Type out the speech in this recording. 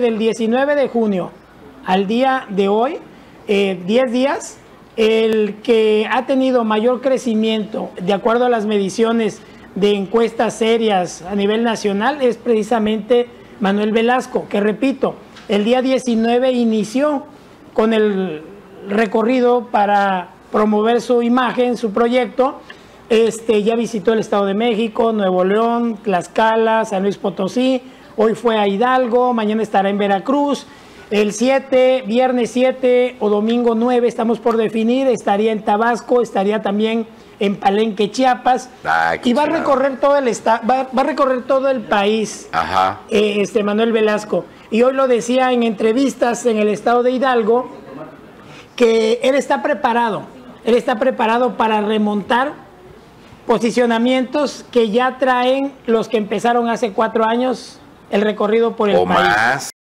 Del 19 de junio al día de hoy, 10 días, el que ha tenido mayor crecimiento, de acuerdo a las mediciones de encuestas serias a nivel nacional, es precisamente Manuel Velasco, que repito, el día 19 inició con el recorrido para promover su imagen, su proyecto. Ya visitó el Estado de México, Nuevo León, Tlaxcala, San Luis Potosí, hoy fue a Hidalgo, mañana estará en Veracruz. El 7, viernes 7 o domingo 9, estamos por definir, estaría en Tabasco, estaría también en Palenque, Chiapas. Y va a recorrer todo el va a recorrer todo el país. Ajá. Manuel Velasco. Y hoy lo decía en entrevistas en el estado de Hidalgo, que él está preparado para remontar posicionamientos que ya traen los que empezaron hace 4 años el recorrido por el país. Más.